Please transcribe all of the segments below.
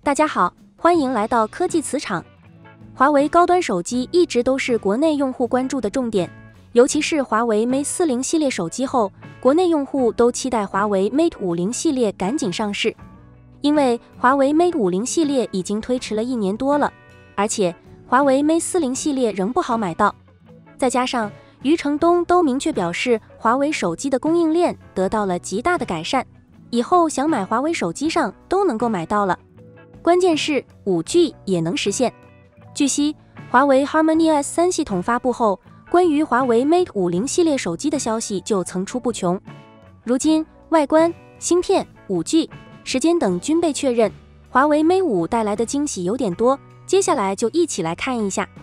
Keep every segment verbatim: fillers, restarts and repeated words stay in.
大家好，欢迎来到科技磁场。华为高端手机一直都是国内用户关注的重点，尤其是华为 Mate 四十系列手机后，国内用户都期待华为 Mate 五十系列赶紧上市。因为华为 Mate 五十系列已经推迟了一年多了，而且华为 Mate 四十系列仍不好买到，再加上余承东都明确表示，华为手机的供应链得到了极大的改善，以后想买华为手机上都能够买到了。关键是 五 G 也能实现。据悉，华为 Harmony O S 三系统发布后，关于华为 Mate 五十系列手机的消息就层出不穷。如今，外观、芯片、五 G、时间等均被确认，华为 Mate 五带来的惊喜有点多，接下来就一起来看一下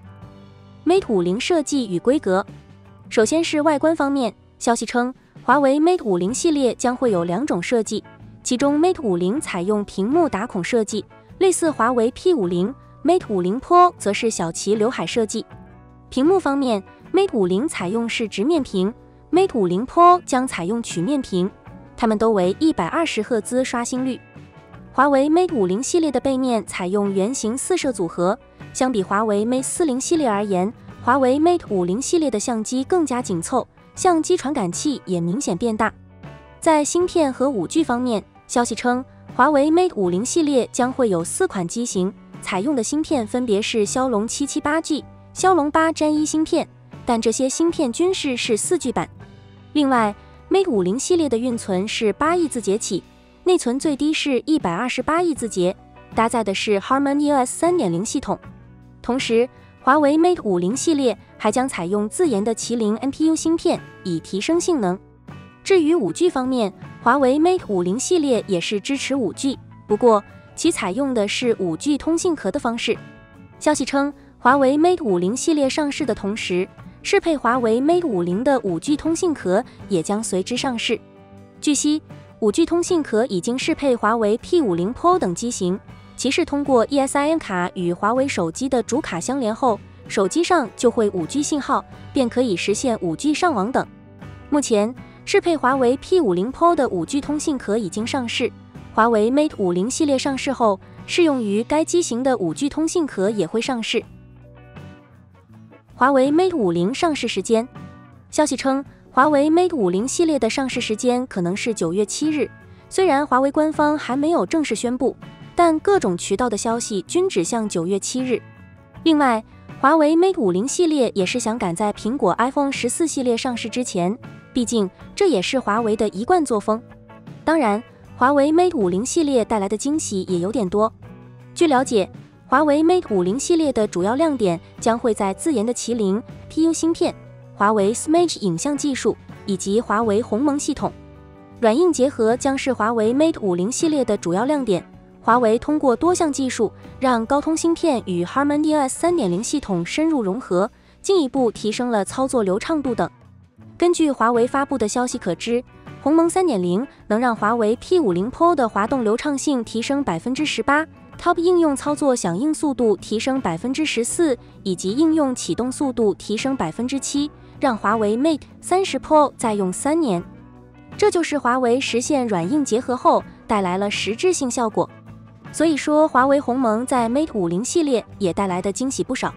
Mate 五十设计与规格。首先是外观方面，消息称，华为 Mate 五十系列将会有两种设计，其中 Mate 五十采用屏幕打孔设计，类似华为 P 五十， Mate 五十 Pro 则是小齐刘海设计。屏幕方面， Mate 五十采用是直面屏， Mate 五十 Pro 将采用曲面屏，它们都为一百二十赫兹刷新率。华为 Mate 五十系列的背面采用圆形四摄组合，相比华为 Mate 四十系列而言，华为 Mate 五十系列的相机更加紧凑，相机传感器也明显变大。在芯片和 五 G 方面，消息称，华为 Mate 五十系列将会有四款机型，采用的芯片分别是骁龙 七七八 G、骁龙八 Gen 一芯片，但这些芯片均是是 四 G 版。另外 ，Mate 五十系列的运存是八亿字节起，内存最低是一百二十八亿字节，搭载的是 Harmony O S 三点零 系统。同时，华为 Mate 五十系列还将采用自研的麒麟 N P U 芯片，以提升性能。至于 五 G 方面，华为 Mate 五十系列也是支持 五 G， 不过其采用的是 五 G 通信壳的方式。消息称，华为 Mate 五十系列上市的同时，适配华为 Mate 五十的 五 G 通信壳也将随之上市。据悉， 五 G 通信壳已经适配华为 P 五十 Pro 等机型，其是通过 E S I N 卡与华为手机的主卡相连后，手机上就会 五 G 信号，便可以实现 五 G 上网等。目前，适配华为 P 五十 Pro 的 五 G 通信壳已经上市，华为 Mate 五十系列上市后，适用于该机型的 五 G 通信壳也会上市。华为 Mate 五十上市时间，消息称，华为 Mate 五十系列的上市时间可能是九月七日，虽然华为官方还没有正式宣布，但各种渠道的消息均指向九月七日。另外，华为 Mate 五十系列也是想赶在苹果 iPhone 十四系列上市之前，毕竟这也是华为的一贯作风。当然，华为 Mate 五十系列带来的惊喜也有点多。据了解，华为 Mate 五十系列的主要亮点将会在自研的麒麟 P U 芯片、华为 Smart 影像技术以及华为鸿蒙系统。软硬结合将是华为 Mate 五十系列的主要亮点。华为通过多项技术，让高通芯片与 Harmony O S 三点零 系统深入融合，进一步提升了操作流畅度等。根据华为发布的消息可知，鸿蒙 三点零 能让华为 P 五十 Pro 的滑动流畅性提升 百分之十八， Top 应用操作响应速度提升 百分之十四， 以及应用启动速度提升 百分之七， 让华为 Mate 三十 Pro 再用三年。这就是华为实现软硬结合后带来了实质性效果。所以说，华为鸿蒙在 Mate 五十系列也带来的惊喜不少。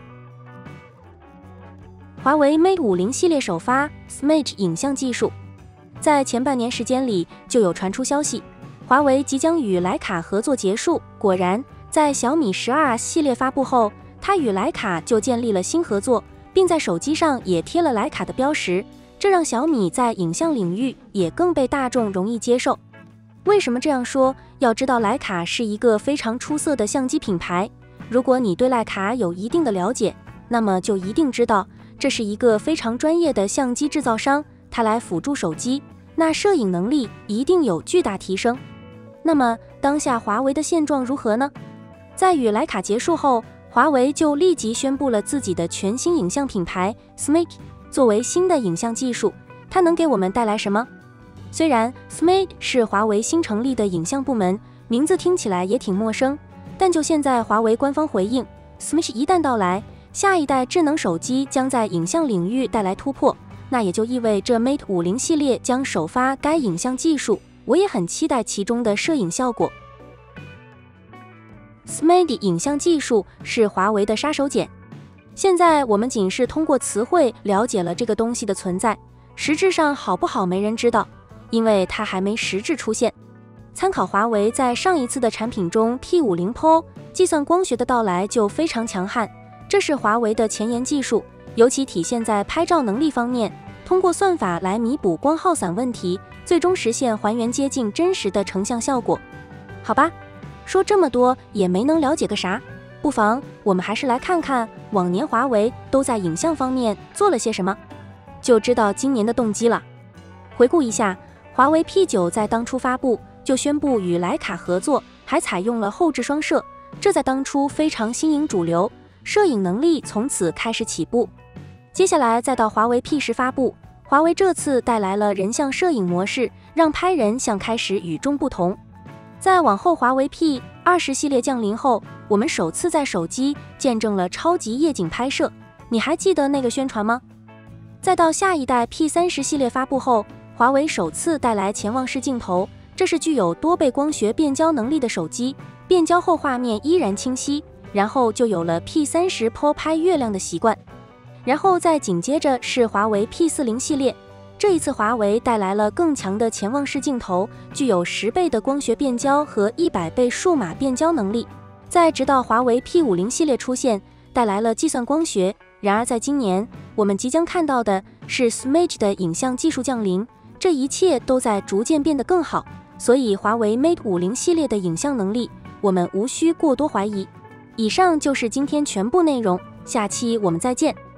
华为 Mate 五十系列首发 Smart 影像技术，在前半年时间里就有传出消息，华为即将与徕卡合作结束。果然，在小米十二 系列发布后，它与徕卡就建立了新合作，并在手机上也贴了徕卡的标识，这让小米在影像领域也更被大众容易接受。为什么这样说？要知道徕卡是一个非常出色的相机品牌，如果你对徕卡有一定的了解，那么就一定知道这是一个非常专业的相机制造商，它来辅助手机，那摄影能力一定有巨大提升。那么当下华为的现状如何呢？在与徕卡结束后，华为就立即宣布了自己的全新影像品牌 Smart。 作为新的影像技术，它能给我们带来什么？虽然 Smart 是华为新成立的影像部门，名字听起来也挺陌生，但就现在华为官方回应， Smart 一旦到来，下一代智能手机将在影像领域带来突破，那也就意味着 Mate 五十系列将首发该影像技术，我也很期待其中的摄影效果。 S M A D 影像技术是华为的杀手锏。现在我们仅是通过词汇了解了这个东西的存在，实质上好不好没人知道，因为它还没实质出现。参考华为在上一次的产品中 P 五十 Pro， 计算光学的到来就非常强悍，这是华为的前沿技术，尤其体现在拍照能力方面，通过算法来弥补光耗散问题，最终实现还原接近真实的成像效果。好吧，说这么多也没能了解个啥，不妨我们还是来看看往年华为都在影像方面做了些什么，就知道今年的动机了。回顾一下，华为 P 九 在当初发布就宣布与徕卡合作，还采用了后置双摄，这在当初非常新颖主流，摄影能力从此开始起步。接下来再到华为 P 十 发布，华为这次带来了人像摄影模式，让拍人像开始与众不同。再往后，华为 P 二十 系列降临后，我们首次在手机见证了超级夜景拍摄，你还记得那个宣传吗？再到下一代 P 三十 系列发布后，华为首次带来潜望式镜头，这是具有多倍光学变焦能力的手机，变焦后画面依然清晰，然后就有了 P 三十 Pro 拍月亮的习惯。然后再紧接着是华为 P 四十 系列，这一次华为带来了更强的潜望式镜头，具有十倍的光学变焦和一百倍数码变焦能力。再直到华为 P 五十 系列出现，带来了计算光学。然而在今年，我们即将看到的是 S M A D 的影像技术降临，这一切都在逐渐变得更好，所以华为 Mate 五十系列的影像能力，我们无需过多怀疑。以上就是今天全部内容，下期我们再见。